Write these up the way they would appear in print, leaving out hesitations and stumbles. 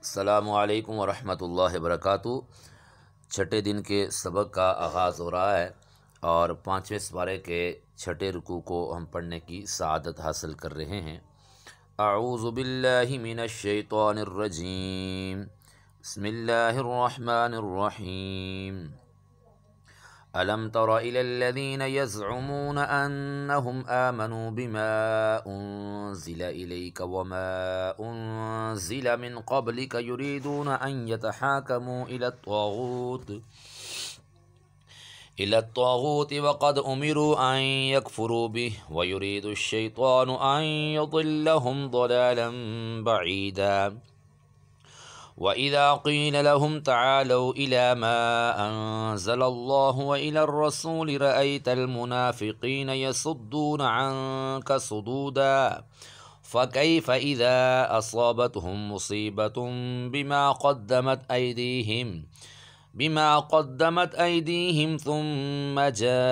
السلام علیکم ورحمۃ اللہ وبرکاتہ۔ چھٹے دن کے سبق کا آغاز ہو رہا ہے اور 5ویں سپارے کے چھٹے رکوع کو ہم پڑھنے کی سعادت حاصل کر رہے ہیں۔ اعوذ باللہ من الشیطان الرجیم، بسم اللہ الرحمن الرحیم۔ ألم تر إلى الذين يزعمون أنهم آمنوا بما أنزل إليك وما أنزل من قبلك يريدون أن يتحاكموا إلى الطاغوت وقد أمروا أن يكفروا به ويريد الشيطان أن يضلهم ضلالا بعيدا وَإِذَا قِيلَ لَهُمْ تَعَالَوْا إِلَى مَا أَنزَلَ اللَّهُ وَإِلَى الرَّسُولِ رَأَيْتَ الْمُنَافِقِينَ يَصُدُّونَ عَنكَ صُدُودًا فَكَيْفَ إِذَا أَصَابَتْهُم مُّصِيبَةٌ بِمَا قَدَّمَتْ أَيْدِيهِمْ ثُمَّ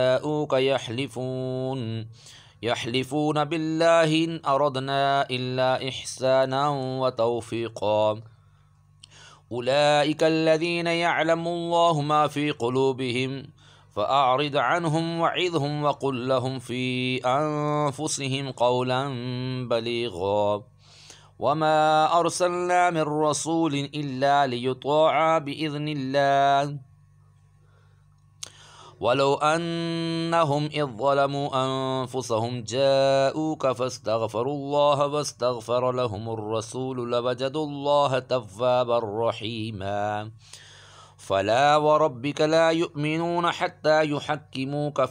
جَاءُوكَ يَحْلِفُونَ بِاللَّهِ إِنْ أَرَدْنَا إِلَّا إِحْسَانًا وَتَوْفِيقًا أولئك الذين يعلم الله ما في قلوبهم فأعرض عنهم وعظهم وقل لهم في أنفسهم قولا بليغا وما أرسلنا من رسول إلا ليطاع بإذن الله ولو أنهم إذ ظلموا أنفسهم جاءوك فاستغفروا الله واستغفر لهم الرسول لوجدوا الله توابا رحيما فلا وربك لا يؤمنون حتى يحكموك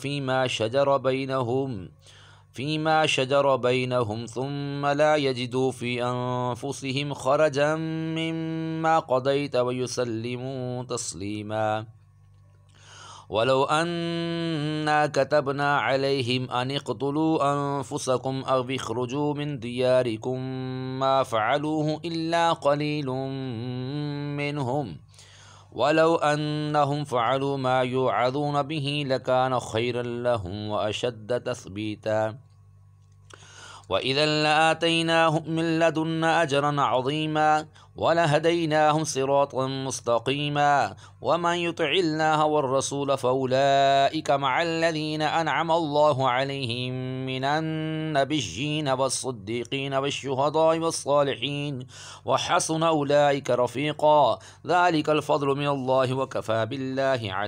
فيما شجر بينهم ثم لا يجدوا في أنفسهم خرجا مما قضيت ويسلموا تسليما ولو أنا كتبنا عليهم أن اقتلوا أنفسكم أو اخرجوا من دياركم ما فعلوه إلا قليل منهم ولو أنهم فعلوا ما يوعظون به لكان خيرا لهم وأشد تثبيتا وإذا لآتيناهم من لدنا أجرا عظيما ولهديناهم صراطا مستقيما ومن يطع الله والرسول فأولئك مع الذين أنعم الله عليهم من النبيين والصديقين والشهداء والصالحين وحسن أولئك رفيقا ذلك الفضل من الله وكفى بالله عليم۔